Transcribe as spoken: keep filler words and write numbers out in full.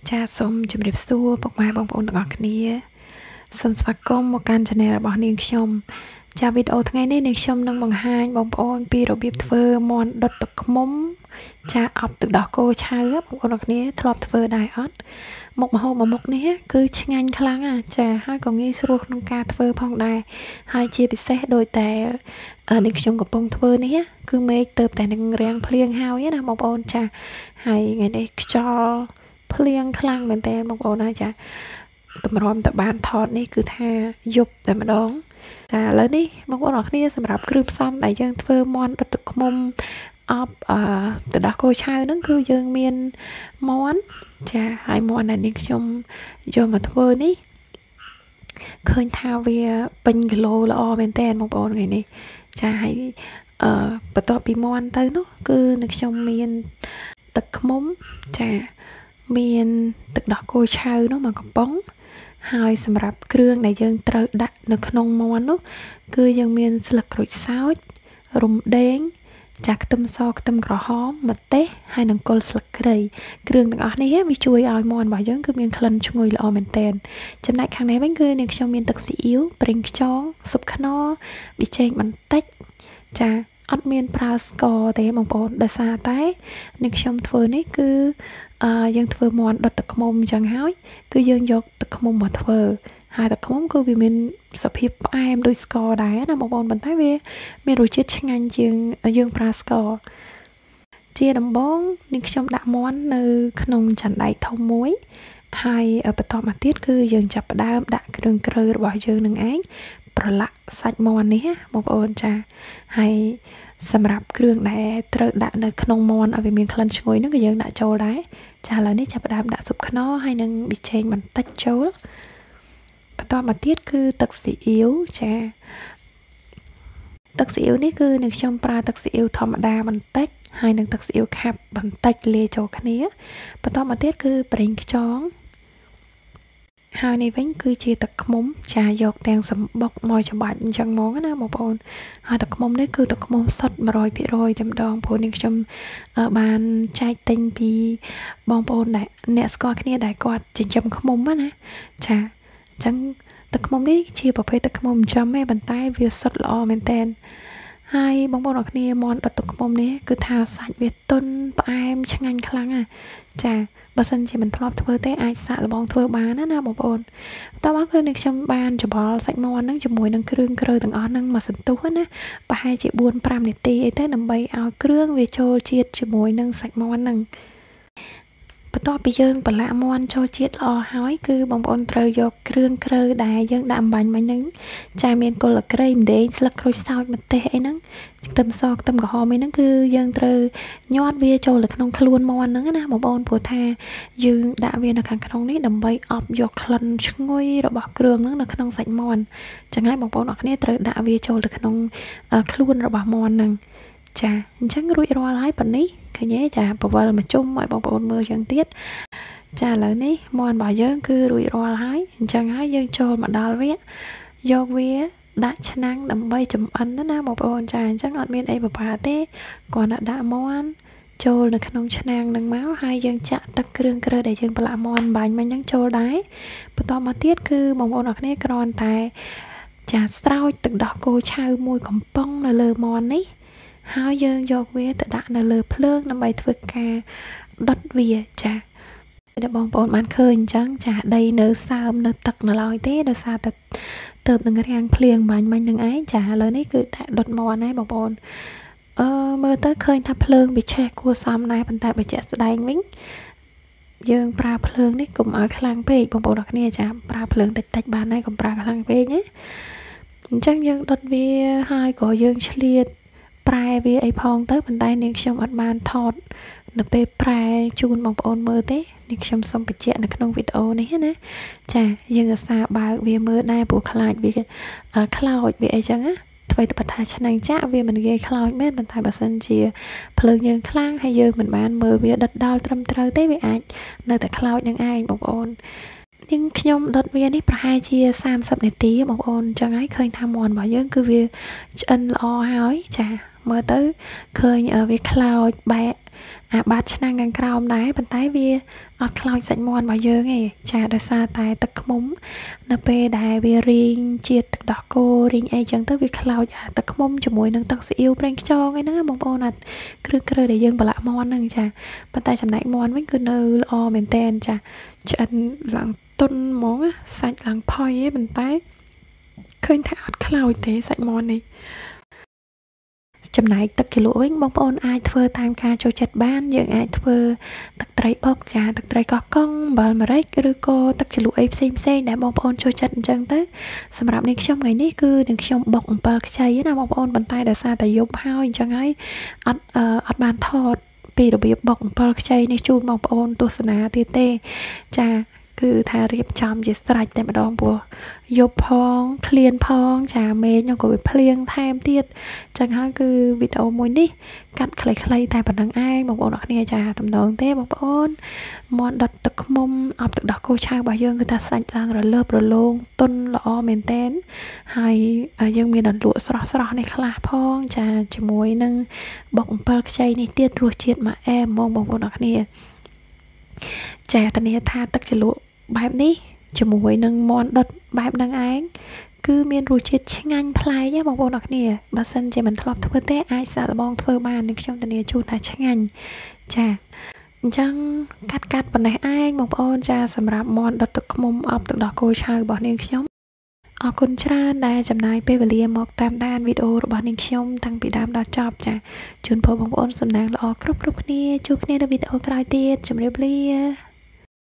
Chaសូមជម្រាបសួរពុកម៉ែបងប្អូនទាំងអស់គ្នាសូមស្វាគមន៍មកកាន់ channel របស់នាងខ្ញុំចាវីដេអូថ្ងៃនេះនាងខ្ញុំនឹងបង្ហាញបងប្អូនពីរបៀបធ្វើមាន់ដុតទឹកឃ្មុំចាអប់ទឹកដោះគោឆៅបងប្អូនទាំងអស់គ្នាធ្លាប់ធ្វើដែរអត់មុខម្ហូបមួយមុខនេះគឺឆ្ងាញ់ខ្លាំងណាចាហើយក៏ងាយស្រួលក្នុងការធ្វើផងដែរហើយជាពិសេសដោយតែនាងខ្ញុំកំពុងធ្វើនេះគឺមេឃទៅតែនឹងរាំងភ្លៀងហើយណាបងប្អូនចាហើយថ្ងៃនេះខ្យល់ភ្លៀងខ្លាំងមែនតើបងប្អូនណាចាតម្រាំតបានថតនេះគឺថាយប់តែម្ដងចាឥឡូវនេះបងប្អូនអរគ្នាសម្រាប់គ្រឿងផ្សំដែលយើងធ្វើមាន់ដុតទឹកឃ្មុំអបអឺទៅដោះគោឆៅហ្នឹងគឺយើងមានមាន់ចាហើយមាន់ដែលនាងខ្ញុំយកមកធ្វើនេះឃើញថាវាពេញគីឡូល្អមែនតើបងប្អូនថ្ងៃនេះចាហើយអឺបន្ទាប់ពីមាន់ទៅនោះគឺនាងខ្ញុំមានទឹកឃ្មុំចាមានទឹកដោះគោឆៅនោះមកកំប៉ុងហើយសម្រាប់គ្រឿងដែលយើងត្រូវដាក់នៅក្នុងមាន់នោះគឺយើងមានស្លឹកក្រូចសើចរំដេងចាខ្ទឹមសខ្ទឹមក្រហមម្ទេសហើយនិងគល់ស្លឹកគ្រៃគ្រឿងទាំងអស់នេះវាជួយឲ្យមាន់របស់យើងគឺមានក្លិនឈ្ងុយល្អមែនទែនចំណែកខាងនេះវិញគឺនាងខ្ញុំមានទឹកស៊ីអ៊ីវប្រេងខ្យងស៊ុបខ្នុរប៊ីចេងបន្តិចចាអត់មានប្រើស្ករទេបងប្អូនដោយសារតែនាងខ្ញុំធ្វើនេះគឺអឺយើងធ្វើមាន់ដុតទឹកឃ្មុំអញ្ចឹងហើយគឺយើងយកទឹកឃ្មុំមកធ្វើហើយទឹកឃ្មុំគឺវាមានសភាពផ្អែមដូចស្ករដែរណាបងប្អូនប៉ុន្តែវាមានរសជាតិឆ្ងាញ់ជាងយើងប្រើស្ករជាដំបូងនាងខ្ញុំដាក់មាន់នៅក្នុងចានដែកធំមួយហើយបន្តមកទៀតគឺយើងចាប់ផ្ដើមដាក់គ្រឿងក្រៅរបស់យើងនឹងឯងប្រឡាក់សាច់មាន់នេះបងប្អូនចាហើយសម្រាប់គ្រឿងដែលត្រូវដាក់នៅក្នុងមាន់ឲ្យវាមានក្លិនឈ្ងុយនោះក៏យើងដាក់ចូលដែរចាឥឡូវនេះចាប់ផ្ដើមដាក់ស៊ុបខ្នុរហើយនឹងប៊ីចេងបន្តិចចូលបន្តមកទៀតគឺទឹកស៊ីអ៊ីវចាទឹកស៊ីអ៊ីវនេះគឺនឹងខ្ញុំប្រើទឹកស៊ីអ៊ីវធម្មតាបន្តិចហើយនឹងទឹកស៊ីអ៊ីវខាប់បន្តិចលាយចូលគ្នាបន្តមកទៀតគឺប្រេងខ្យងហើយនេះវិញគឺជាទឹកឃ្មុំចាយកទាំងសម្បុកមកច្បាច់អញ្ចឹងមកណាបងប្អូនហើយទឹកឃ្មុំនេះគឺទឹកឃ្មុំសុទ្ធ một trăm phần trăm តែម្ដងព្រោះនេះខ្ញុំបានចែកទិញពីបងប្អូនដែលអ្នកស្គាល់គ្នាដែលគាត់ចិញ្ចឹមឃ្មុំណាចាអញ្ចឹងទឹកឃ្មុំនេះជាប្រភេទទឹកឃ្មុំចិញ្ចឹមទេប៉ុន្តែវាសុទ្ធល្អមែនតើហើយបងប្អូនអរគ្នាមាន់ដុតទឹកឃ្មុំនេះគឺថាសាច់វាទន់ផ្អែមឆ្ងាញ់ខ្លាំងណាចាបើសិនជាមិនធ្លាប់ធ្វើទេអាចសាកល្បងធ្វើបានណាណាបងប្អូនតោះមកគឺនេះខ្ញុំបានច្បល់សាច់មាន់ហ្នឹងជាមួយនឹងគ្រឿងក្រៅទាំងអស់ហ្នឹងមកសន្ទុះណាប្រហែលជា bốn đến năm នាទីអីទៅដើម្បីឲ្យគ្រឿងវាចូលជាតិជាមួយនឹងសាច់មាន់ហ្នឹងបន្ទាប់ពីយើងប្រឡាក់មាន់ចូលជាតិល្អហើយគឺបងប្អូនត្រូវយកគ្រឿងក្រៅដែលយើងដាក់អំបាញ់មិញហ្នឹងចាមានគល់អក្រៃម្ទេសស្លឹកក្រូចសើចម្ទេសអីហ្នឹងខ្ទឹមសខ្ទឹមក្រហមអីហ្នឹងគឺយើងត្រូវញាត់វាចូលទៅក្នុងខ្លួនមាន់ហ្នឹងណាបងប្អូនព្រោះថាយើងដាក់វានៅខាងក្នុងនេះដើម្បីអប់យកក្លិនឈ្ងុយរបស់គ្រឿងហ្នឹងនៅក្នុងសាច់មាន់ចឹងហើយបងប្អូនអរគ្នាត្រូវដាក់វាចូលទៅក្នុងខ្លួនរបស់មាន់ហ្នឹងចាអញ្ចឹងរួចរាល់ហើយប៉ុណ្នេះឃើញទេចាបវលមកជុំឲ្យបងប្អូនមើលយ៉ាងទៀតចាឥឡូវនេះមាន់របស់យើងគឺរួចរាល់ហើយអញ្ចឹងហើយយើងចូលមកដល់វាយកវាដាក់ឆ្នាំងដើម្បីចម្អិនណាបងប្អូនចាអញ្ចឹងអត់មានអីពិបាកទេគ្រាន់តែដាក់មាន់ចូលនៅក្នុងឆ្នាំងនឹងមកហើយយើងចាក់ទឹកគ្រឿងក្រៅដែលយើងប្រឡាក់មាន់បាញ់មិញហ្នឹងចូលដែរបន្តមកទៀតគឺបងប្អូនអរគ្នាគ្រាន់តែចាស្រោចទឹកដោះគោឆៅមួយកំប៉ុងនៅលើមាន់នេះហើយយើងយកវាទៅដាក់នៅលើភ្លើងដើម្បីធ្វើការដុតវាចាដែលបងប្អូនបានឃើញអញ្ចឹងចាដីនៅសើមនៅទឹកនៅឡើយទេដោយសារតែទៅនឹងរាំងភ្លៀងបាញ់មិញនឹងឯងចាឥឡូវនេះគឺដាក់ដុតមាន់ហើយបងប្អូនអឺមើលទៅឃើញថាភ្លើងវាឆេះគួរសមដែរប៉ុន្តែបើជាក់ស្ដែងវិញយើងប្រើភ្លើងនេះកុំឲ្យខ្លាំងពេកបងប្អូនអរគ្នាចាប្រើភ្លើងតិចតិចបានហើយកុំប្រើខ្លាំងពេកណាអញ្ចឹងយើងដុតវាហើយក៏យើងឆ្លៀតប្រែវាអីផងទៅប៉ុន្តែនាងខ្ញុំអត់បានថតនៅពេលប្រែជូនបងប្អូនមើលទេនាងខ្ញុំសូមបញ្ជាក់នៅក្នុងវីដេអូនេះណាចាយើងអាសាបើកវាមើលដែរព្រោះខ្លាចវាខ្លោចវាអីចឹងណាអ្វីទៅបើថាឆ្នាំងចាក់វាមិនងាយខ្លោចមែនប៉ុន្តែបើសិនជាភ្លើងយើងខ្លាំងហើយយើងមិនបានមើលវាដិតដល់ត្រឹមត្រូវទេវាអាចនៅតែខ្លោចនឹងឯងបងប្អូននាងខ្ញុំដុតវានេះប្រហែលជាសាមសិបនាទីបងប្អូនអញ្ចឹងហើយឃើញថាមាន់របស់យើងគឺវាឆ្អិនល្អហើយចា mơ tới khơi ở với cloud bẹ à bát năng ngang cao đáy bàn tay vi ọt cloud sạch mòn bao giờ nghe chả được xa tại tật múng nè pe đài vi riêng chia tật đỏ cô riêng ai chẳng tới vi cloud à tật mông cho mùi nâng tật sẽ yêu prank cho cái nó một ô nè cứ cứ để dân bà lạ mòn nâng chả bàn tay chậm nãy mòn với cứ nơ o mền tên chả chân lặng tôn món á sạch lặng phoi ấy bàn tay khơi thả cloud thế sạch mòn này chấm này tất cả lũ với bông ôn ai thưa tam ca cho chặt ban những ai thưa tất trái bóc trà tất trái có con bờ mà đấy cứ cô tất cả lũ ấy xem xem đã bông ôn cho chặt chân tới sầm rạp này trong ngày ní cứ đừng trong bọc bờ chay nào bông ôn bàn tay đã xa tại dùng hao chẳng ấy ăn ăn bàn thọt vì đặc biệt bọc bờ chay này chun bông ôn tu sna tê tê trà cứ thà riệp chom chỉ strike tại mà đong bùa yop phong clean phong chả mê nhưng có bị plieng thêm tiết chẳng hạn cứ video mùi đi cắt clay clay tại bản năng ai một bộ đặc này chả tầm đón thế một ôn món đặt tật mông ập tật đọc cô trai bao giờ người ta sạch lang rồi lớp rồi luôn tôn lọ mền tên hay dương miền đặt lụa sọ sọ này khá phong chả chỉ mùi nâng bọc bờ chay này tiết ruột chết mà em mong một bộ đặc này chả tận này tha tật chỉ lụa bài ní cho mùi nâng món đợt bài nâng áng cứ miền ruột chết chinh anh play nhé bong bong đặc nè bà sân chỉ mình thọp thưa té ai sợ là bong thưa bàn nhưng trong tận này chu là chinh anh chà chẳng cắt cắt phần này ai bong bong cha sầm rạp món đợt thực mông ập thực đỏ cô chơi bỏ nên nhóm ở con tra đây chấm này pe về một tam đan video bỏ nên nhóm tăng bị đam đo chọc chà chun po bong bong sầm nàng là ở group group nè chụp nè video cài tiết chấm đẹp lia